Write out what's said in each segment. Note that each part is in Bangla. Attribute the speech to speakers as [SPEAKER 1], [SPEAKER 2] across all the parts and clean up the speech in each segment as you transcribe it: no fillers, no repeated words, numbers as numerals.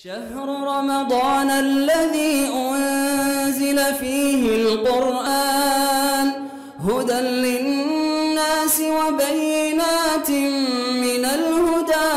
[SPEAKER 1] شهر رمضان الذي أنزل فيه القرآن هدى للناس وبينات من الهدى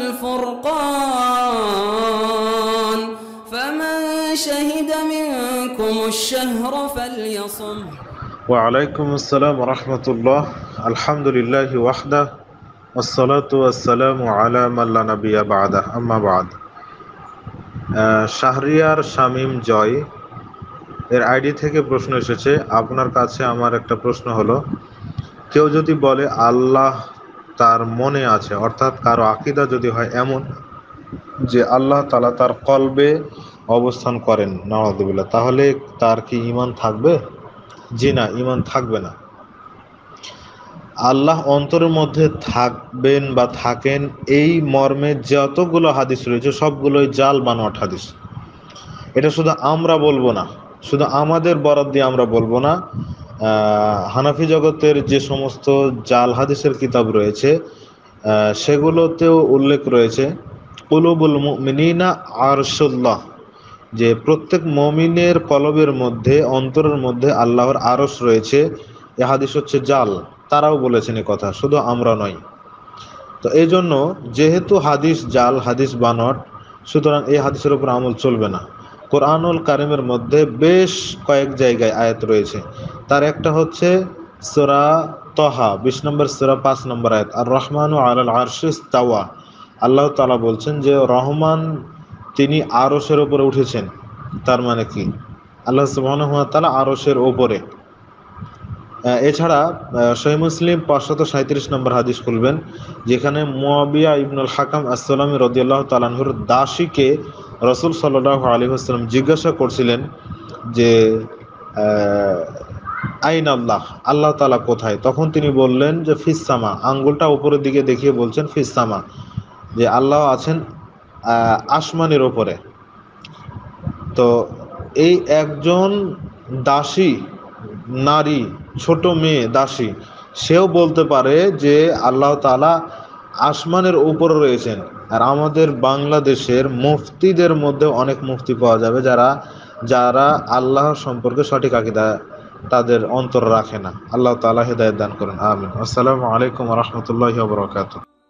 [SPEAKER 1] والفرقان فمن شهد منكم الشهر فليصم.
[SPEAKER 2] وعليكم السلام ورحمة الله. الحمد لله وحده والصلاة والسلام على من لا نبي بعده أما بعد. শাহরিয়ার শামীম জয় এর আইডি থেকে প্রশ্ন এসেছে, আপনার কাছে আমার একটা প্রশ্ন হলো, কেউ যদি বলে আল্লাহ তার মনে আছে, অর্থাৎ কারো আকীদা যদি হয় এমন যে আল্লাহ তাআলা তার কলবে অবস্থান করেন, নাউযুবিল্লাহ, তাহলে তার কি ঈমান থাকবে? জি না, ঈমান থাকবে না। আল্লাহ অন্তরের মধ্যে থাকবেন বা থাকেন এই মর্মে যতগুলো হাদিস রয়েছে সবগুলোই জাল বানোয়াট হাদিস। এটা শুধু আমরা বলবো না, শুধু আমাদের বরাত দিয়ে আমরা বলবো না, হানাফি জগতের যে সমস্ত জাল হাদিসের কিতাব রয়েছে সেগুলোতেও উল্লেখ রয়েছে কুলুবুল মুমিনিনা আরশুল্লাহ, যে প্রত্যেক মুমিনের কলবের মধ্যে, অন্তরের মধ্যে আল্লাহর আরশ রয়েছে। এই হাদিস হচ্ছে জাল, তারাও বলেছেন এই কথা, শুধু আমরা নয়। তো এই জন্য যেহেতু হাদিস জাল, হাদিস বানট, সুতরাং এই হাদিসের উপর আমল চলবে না। কোরআনুল কারিমের মধ্যে বেশ কয়েক জায়গায় আয়াত রয়েছে, তার একটা হচ্ছে সূরা তহা 20 নম্বর সূরা 5 নম্বর আয়াত, আর রহমানু আলাল আরশি ইস্তাওয়া। আল্লাহ তাআলা বলছেন যে রহমান তিনি আরশের উপরে উঠেছেন। তার মানে কি? আল্লাহ সুবহানাহু ওয়া তাআলা আরশের উপরে। এছাড়া সহিহ মুসলিম 537 নম্বর হাদিস খুলবেন, যেখানে মুয়াবিয়া ইবনুল হাকাম আসসালামী রাদিয়াল্লাহু তাআলা আনহুর দাসীকে রাসূল সাল্লাল্লাহু আলাইহি ওয়াসাল্লাম জিজ্ঞাসা করছিলেন যে আইন আল্লাহ, আল্লাহ তাআলা কোথায়? তখন তিনি বললেন যে ফিস সামা, আঙ্গুলটা উপরের দিকে দেখিয়ে বলছেন ফিস সামা, যে আল্লাহ আছেন আসমানের উপরে। তো এই একজন দাসী নারী, ছোট মেয়ে দাসী, সেও বলতে পারে যে আল্লাহ তাআলা আসমানের উপরে রয়েছেন। আর আমাদের বাংলাদেশের মুফতিদের মধ্যে অনেক মুফতি পাওয়া যাবে যারা আল্লাহ সম্পর্কে সঠিক আকীদা তাদের অন্তর রাখে না। আল্লাহ তাআলা হেদায়েত দান করেন, আমিন। আসসালামু আলাইকুম ওয়া রাহমাতুল্লাহি ওয়া বারাকাতুহু।